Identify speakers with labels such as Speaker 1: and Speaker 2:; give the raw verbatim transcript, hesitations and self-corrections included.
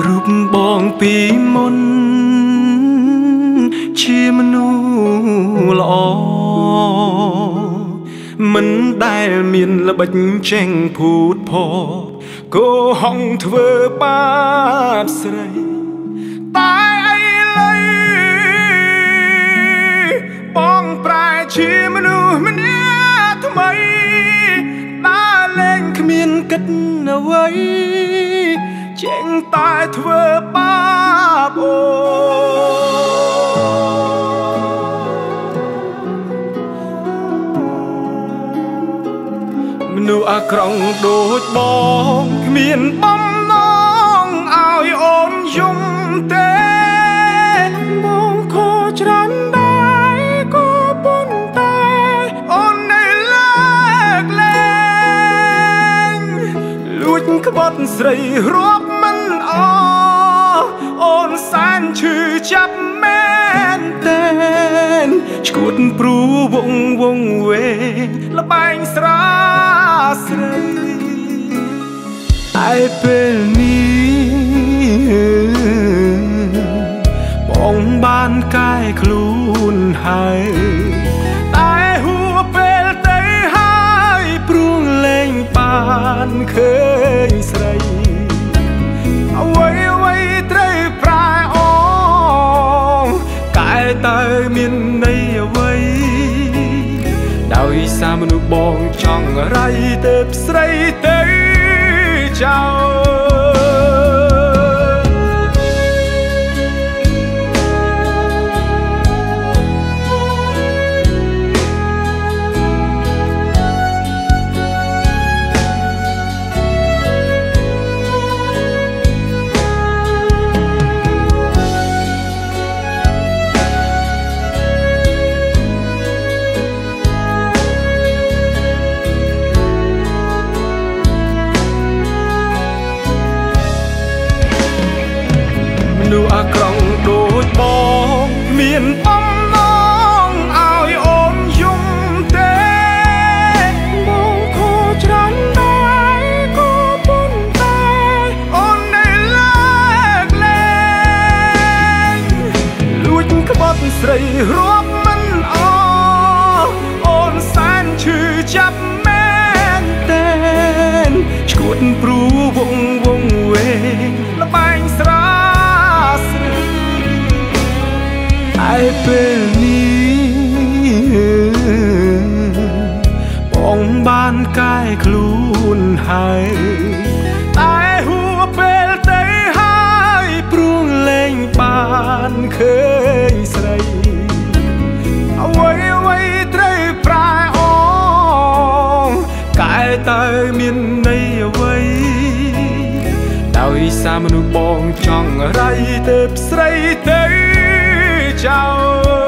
Speaker 1: រូបបងពីមុនជាមនុស្សល្អមិនដែលមានល្បិចចេញភូតផកោហងធ្វើបាបស្រីតែអីឡើយបងប្រែជាមនុស្សម្នាក់ថ្មីដើរលេងគ្មានគិតអ្វីចេញតែធ្វើបាបអូមនុស្សអាក្រក់ដូចបងគ្មានបំណងឲ្យអូនយំទេបងខកច្រើនដែរក៏ប៉ុន្តែអូននៅលើកលែងលួចក្បត់ស្រីរាប់មិនអអូនសែនឈឺចាប់មែនទេឈួតព្រួវងវងវេលបែងស្រាស្រីឯពេលនេះបងបានកាយខ្លួនហើយតែហួពេលទៅហើយព្រួងលែងបានឃើញស្រីអ្វីអ្វីត្រូវប្រែអូកែទៅមានន័យអ្វីដោយសារមនុស្សបងចង់រៃទៅស្រីទៅចោលមនុស្សអាក្រក់ដូចបងមានបំណងឲ្យអូនយំទេបងខកច្រើនដែរក៏ប៉ុន្តែអូននៅលើកលែងលួចក្បត់ស្រីរាប់មិនអអូនសែនឈឺចាប់មែនទេឈួតព្រួវងវងវេលបែងស្រាឯពេលនេះបងបានកាយខ្លួនហើយតែហួពេលទៅហើយព្រួងលែងបានឃើញស្រីអ្វីអ្វីត្រូវប្រែអូកែទៅមានន័យអ្វីដោយសារមនុស្សបងចង់រៃទៅស្រីទៅចោល